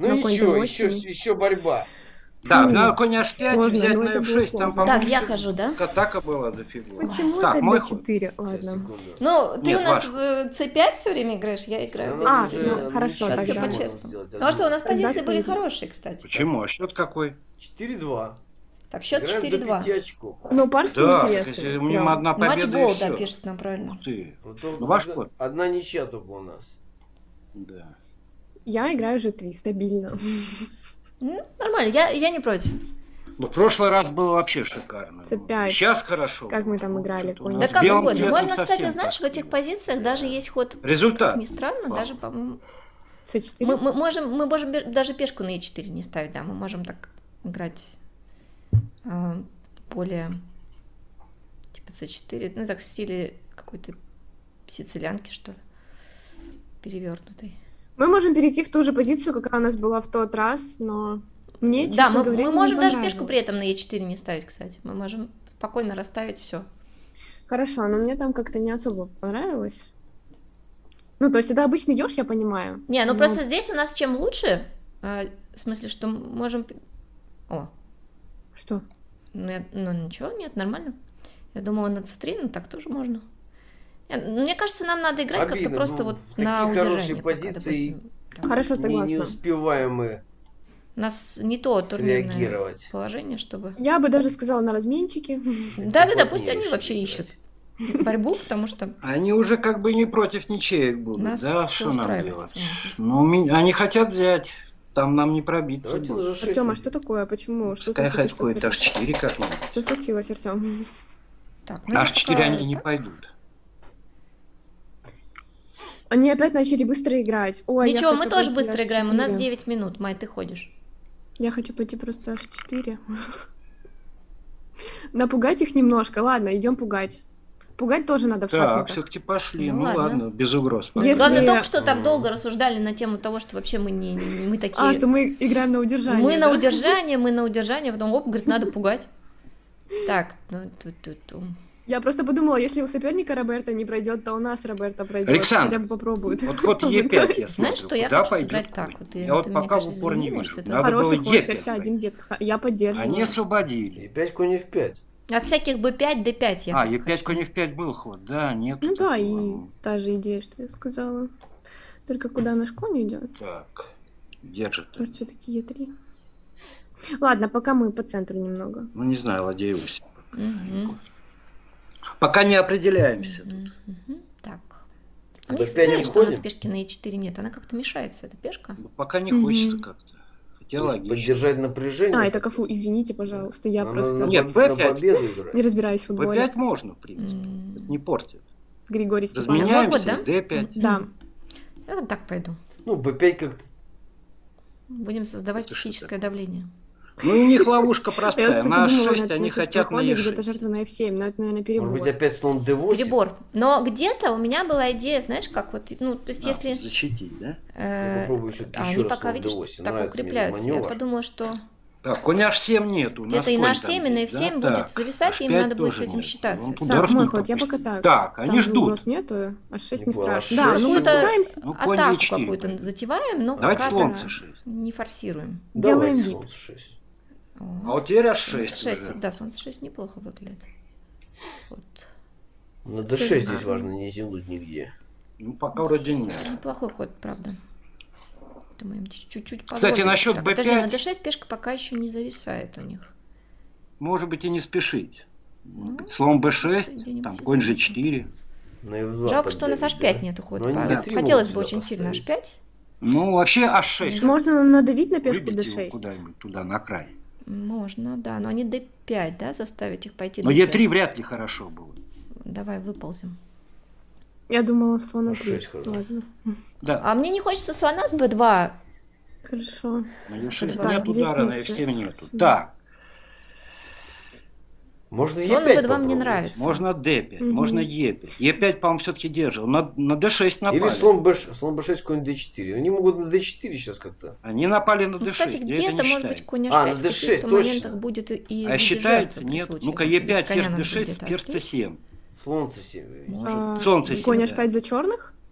Ну На конь еще борьба. Да, надо конь h5 Сложно, взять но на это было f6, там, сложно. по-моему, Так, я хожу, да? атака была за фигуру. Почему Так, опять мой d4? ход. Сейчас, Ладно. секунду. Ну, ты Нет, у нас ваш. в c5 все время играешь, я играю в А, d4. ну, хорошо, Сейчас все тогда. по-честному. Потому что у нас Тогда позиции были впереди. хорошие, кстати. Почему? А счет какой? 4-2. Так, счет Играем до 4-2. 5 очков. Но партия Да, интересная. если у меня прям. одна победа и Матчбол, да, все. пишет нам правильно. Ты. Вот только Ну, ваш ход. одна ничья только у нас. Да. Я играю g3, стабильно. Нормально, я не против. Ну, в прошлый раз было вообще шикарно. C5. Сейчас хорошо. Как мы там играли, Что-то у конь. нас Да как белым угодно. цветом Можно, кстати, совсем знаешь, в так. этих позициях даже есть ход, Результат. как ни странно, Вау. даже, по-моему... c4. Мы можем даже пешку на e4 не ставить, да, мы можем так играть более, типа c4, ну так в стиле какой-то сицилианки, что ли, перевернутой. Мы можем перейти в ту же позицию, какая у нас была в тот раз, но мне, Да, честно мы говоря, можем не даже пешку при понравилось. этом на e4 не ставить, кстати. Мы можем спокойно расставить все. Хорошо, но мне там как-то не особо понравилось. Ну, то есть это обычный еж, я понимаю. Не, ну но- просто здесь у нас чем лучше, в смысле, что можем... О, Что? ну ничего, нет, нормально. Я думала на c3, но так тоже можно. Мне кажется, нам надо играть как-то Обидно, просто ну, вот такие на хорошие удержание. Пока, позиции. допустим, так. Хорошо, Не согласна. успеваем мы У нас не то турнирное реагировать. положение, чтобы... Я бы даже сказала на разменчике. Да, пусть они решили вообще играть. ищут борьбу, потому что Они уже как бы не против ничеек будут, нас да? всё Что нам устраивает делать? в целом. Ну, они хотят взять. Там нам не пробиться. Давайте на будет. G6. Артем, а что такое? Почему? Что Пускай случилось? хоть какой-то Что h4 как-нибудь. Что случилось, Артем? Так, H4 пока они не так. пойдут. Они опять начали быстро играть. Ой, я Ничего, мы хочу тоже пойти быстро играем, у нас H4. 9 минут, Май, ты ходишь. Я хочу пойти просто h4. Напугать их немножко. Ладно, идем пугать. Пугать тоже надо в Так, шахматах. все-таки пошли. Ну Ну ладно. ладно, без угроз. Если- Главное, только что так Мгм. долго рассуждали на тему того, что вообще мы такие... А, что мы играем на удержание. Мы да? на удержание, потом, оп, говорит, надо пугать. Так, ну тут. Я просто подумала, если у соперника Роберта не пройдет, то у нас Роберта пройдет. Александр, Хотя бы попробует. Вот ход Е5 я Знаешь, смотрю, что я куда хочу пойдет сыграть конь? так вот? Я вот ты, мне пока в кажется, упор не извини, вижу. может, это Надо Хороший было ход, Е5 ферзь 1 пройти. дед. Я поддерживаю. Они освободили. И 5 конь F5. От всяких b5, d5 я А, так Е5 хочу. конь F5 был ход, да, нет. Ну да, и та же идея, что я сказала. Только куда наш конь идет? Так, держит. Может, все-таки Е3. Ладно, пока мы по центру немного. Ну, не знаю, ладеюсь. Мгм. Пока не определяемся. Так. А мне, До кстати, пяти нравится, что у нас входим? пешки на e4 нет. Она как-то мешается, эта пешка. Ну, пока не Мгм. хочется как-то. Хотя логично. Поддержать напряжение. А, это Кафу, извините, пожалуйста, я Надо просто Нет, на B5. победу играть. не разбираюсь в футболе. B5 можно, в принципе. М. Это не портит. Григорий Степанов. Разменяемся, ход, да? D5. Да. Я вот так пойду. Ну, B5 как-то. Будем создавать Это что психическое давление. Ну, у них ловушка Я, простая. кстати, На думала, H6 они хотят на где-то E6. жертва на F7, но это, наверное, перебор. Может быть, опять слон D8? Перебор. Но где-то у меня была идея, знаешь, как вот, ну, то есть если... Защитить, да? Я попробую все-таки а еще они раз пока, слон видишь, D8. так Нравится мне укрепляются. Я маневр. подумала, что Так, конь H7 нету. у нас где-то и конь на там H7, и на есть, да? F7 будет Так, зависать, и им H5 надо будет с тоже этим нет. считаться. Ну, Так, ударов мой не ход, я пропустить. пока так. Так, Там они же ждут. угроз нету, H6 не Не было, страшно. H6. Да, ну мы Какую-то пытаемся. Ну, конь атаку E4 какую-то пойдет. затеваем, но Давайте пока слон C6. не форсируем. Делаем Давай вид. слон C6. А вот теперь H6 6, уже. да, солнце 6 неплохо выглядит. Вот. На D6 здесь важно не зевнуть нигде. Ну, пока вроде нет. Неплохой ход, правда. Думаем, чуть-чуть Кстати, позволить. насчет Так, B5. подожди, на d6 пешка пока еще не зависает у них. Может быть и не спешить. Ну, Слон B6, где-нибудь там конь зависит. G4. На F2 Жалко, что у нас поддавить, H5 да? нету хода. Но они Павел. D3 Хотелось могут бы сюда очень сильно поставить. H5. Ну, вообще H6. Можно надавить на пешку Выбить его D6. куда-нибудь туда, на край. Можно, да, но они d5, да, заставить их пойти Но d5. E3 вряд ли хорошо было. Давай выползем. Я думала, слона Ну, 3. шесть хорошо. Ладно, Да, А мне не хочется слона с b2. хорошо. на E6 Так, нет здесь удара, на нет, F7 всё. нету. Так, Слон Можно на E5 b2 мне попробовать. нравится. можно D5, Мгм. можно E5. E5, по-моему, все-таки держал. На D6 напали. Или слон B6, конь D4. Они могут на D4 сейчас как-то. Они напали на Ну, D6. кстати, и это где-то, не может быть, считается. конь А, h5 на в d6 каких-то точно. моментах будет и в А виде считается? жертвы Нет. присутствовать. Ну-ка, Без E5, коня ферзь надо D6, где-то ферзь открыть. C7. Слон C7. Может. А, Солнце конь сидит, H5 за черных?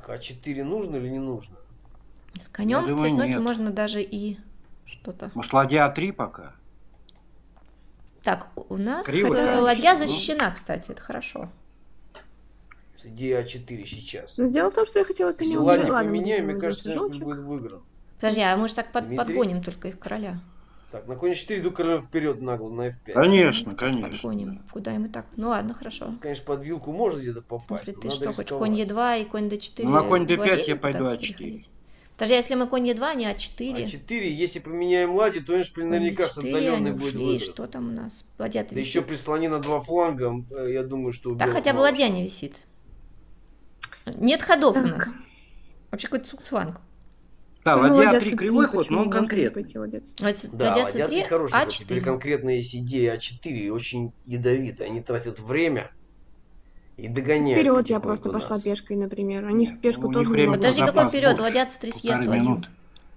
Так, А4 нужно или не нужно? С конем в думаю, цветноте нет. можно даже и что-то. Может, ладья А3 пока? Так, у нас Криво, ладья конечно, защищена, кстати, это хорошо. С идеей А4 сейчас. Но дело в том, что я хотела Если коня ладьи убить. Ладно, мы поменяем, мне будем кажется, делать что жёлчек. будет выигран. Подожди, а мы же так Дмитрий? подгоним только их короля. Так, на конь 4 иду королем вперед нагло на F5. Конечно, Так конечно. подгоним. Куда им и так? Ну ладно, хорошо. Конечно, под вилку можно где-то В попасть. смысле, но ты надо что, хочешь рисковать. конь Е2 и конь Д4? Ну, на конь D5 владение я пойду пытаться А4. переходить? Подожди, а если мы конь Е2, не А4? А4, если поменяем ладьи, то Эшпиль Конь наверняка с D4, отдаленной они будет ушли, выигран. что там у нас? Ладья-то Да еще висит. прислони на 2 фланга, я думаю, что... у Так белых хотя бы мало ладья не висит. Нет ходов у Так. нас. Вообще какой-то сукцванг. Да, Ну, ладья ладья А3 C3, кривой ход, почему но он можно не конкретный. пойти ладья C3? Да, Ладья ладья C3, хороший ход. Теперь А4. конкретно есть идея А4 и очень ядовитая. Они тратят время и догоняют Вперед я потихоньку просто нас. пошла пешкой, например. Они Нет, пешку ну, у тоже них время могут. Подожди, запас какой вперед? больше. Ладья C3 съест Полторы ладью. минуты.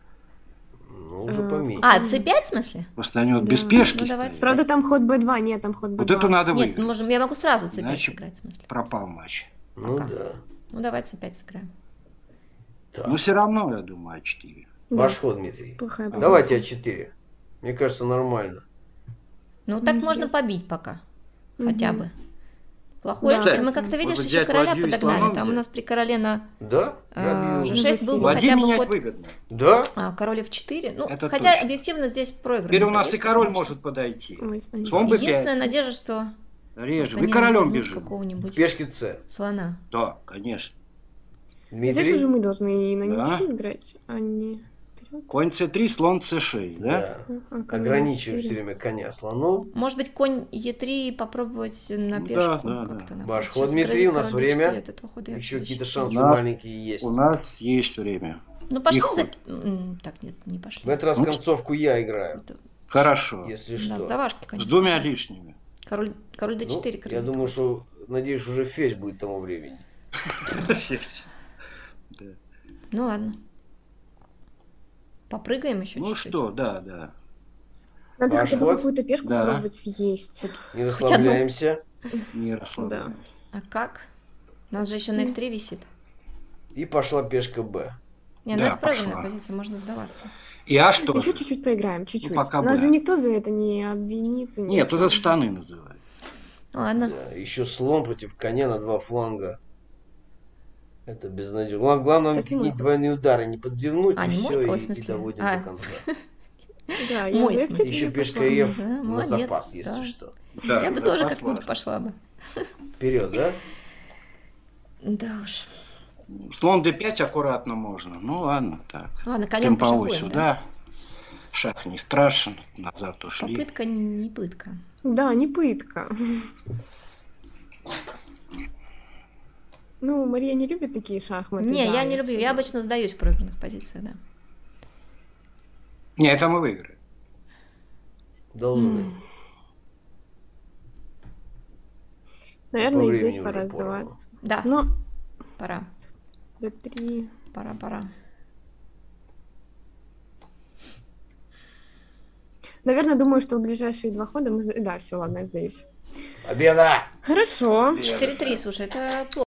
Ну, уже А, поменьше. А, C5 в смысле? Просто они вот Да. без пешки Ну, давайте. стоят. Правда, там ход Б2, нет, там ход Б2. Вот эту надо Нет, выиграть. ну, можем, я могу сразу C5 Иначе- сыграть, в смысле. Пропал матч. Ну пока. да. Ну, давайте C5 сыграем. Так. Но все равно, я думаю, А4. Да. Ваш ход, Дмитрий. Плохая позиция. Давайте А4. Мне кажется, нормально. Ну, так Ну, можно интересно. побить пока. Хотя Мгм. бы. Плохой, Да. что ли? Мы Кстати, как-то, видишь, может, еще взять короля ладью и подогнали. слоном Там у взять? нас при короле на Да? Я бью. G6 был бы Ладьи хотя бы менять ход выгодно. Да? король F4. Ну, Это хотя точно. объективно здесь проиграно. Теперь у нас и король может подойти. Ой, они- Слон B5. Единственная надежда, что Реже. что Вы они королем развернут бежим. какого-нибудь Пешки С. слона. Да, конечно. Здесь Дмитрий? уже мы должны и на Да. ничью играть, а не вперед. Конь С3, слон С6, да? Да. А, король Ограничиваю F4. все время коня слоном. Может быть, конь Е3 попробовать на Да, пешку да, как-то. да. Ваш Сейчас ход, Дмитрий, грозит у нас король время. D4, от этого хода я Еще какие-то защищена. шансы У нас- маленькие есть. У нас есть время. Ну, пошли И за... ход. Так, нет, не пошли. В этот раз Ну, концовку я играю, Это- Хорошо. если Да, что. сдавашки, С конечно. двумя лишними. Король Ну, D4 я грозит. думаю, что, надеюсь, уже ферзь будет к тому времени. Да. Ну, ладно. Попрыгаем еще Ну чуть-чуть. что, да, да. Надо Ваш хотя бы ход? какую-то пешку Да. попробовать съесть. Не расслабляемся. Не Да. расслабляем. А как? У нас же еще на F3 висит. И пошла пешка Б. Не, ну Да, это проигранная пошла. позиция, можно сдаваться. И Аш тоже. Еще чуть-чуть поиграем, чуть-чуть. пока Нас Б. же никто за это не обвинит. и Нет, ничего. тут это штаны называются. Ну, ладно. Да, еще слон против коня на 2 фланга. Это безнадежно. Главное Сейчас не какие может. двойные удары, не подзевнуть, А, и не все, может? Ой, в и смысле? доводим А. до конца. Да, я Мой в смысл. F4 Еще пешка пошла. F Да, на молодец, запас, если да. что. Да, Я бы да, тоже посложно. как-нибудь пошла бы. Вперед, да? Да уж. Слон D5 аккуратно можно. Ну ладно, так. Ладно, конем Темповой пошафуем, да? сюда. Шах не страшен. Назад ушли. Попытка не пытка. Да, не пытка. Ну, Мария не любит такие шахматы. Не, да, я не если- люблю. Я обычно сдаюсь в проигранных позициях, да. Не, это мы выиграем. Должны. Наверное, По и здесь времени пора уже порвано. сдаваться. Да, Но пора. D3. Пора. Наверное, думаю, что в ближайшие 2 хода мы... Да, все, ладно, я сдаюсь. Победа! Хорошо. 4-3, слушай, это плохо.